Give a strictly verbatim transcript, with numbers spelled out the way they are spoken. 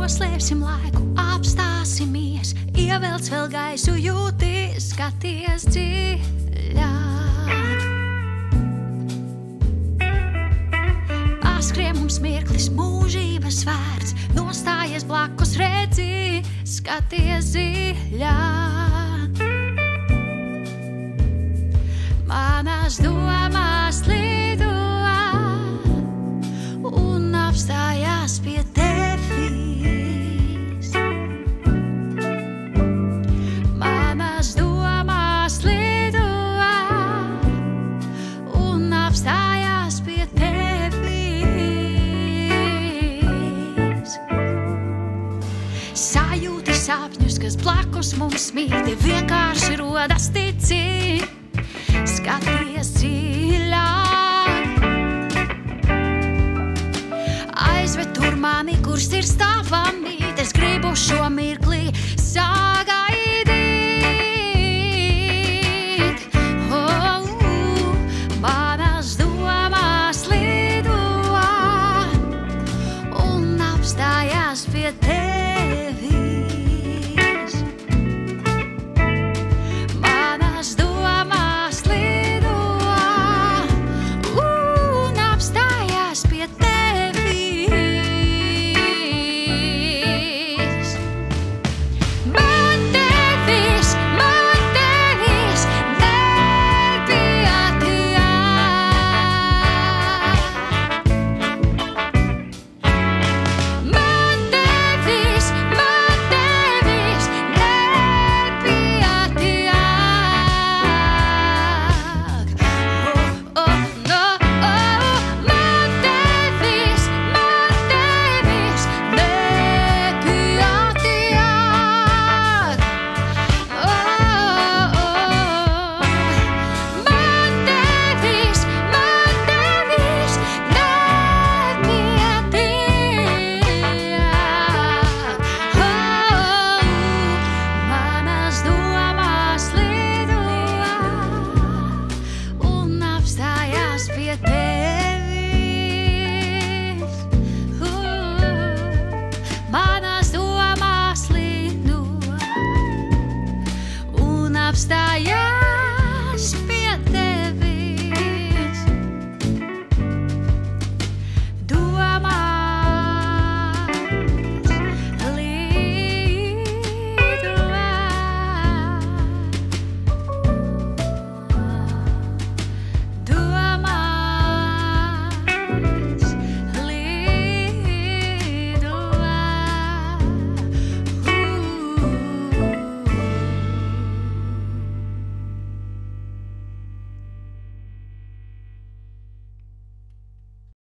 noslēpsim laiku, apstāsimies, ievelc vēl gaisu, jūties, skaties dziļāk. Paskrien mums mirklis, mūžības vērts, nostājies blakus, redzi, skaties dziļāk. Manas domās lido un apstājās pie tevis. Manas domās lido un apstājās pie tevis. Sajūti sapņus, kas blakus mums mīti, vienkārši rodas tici. Skaties dziļāk.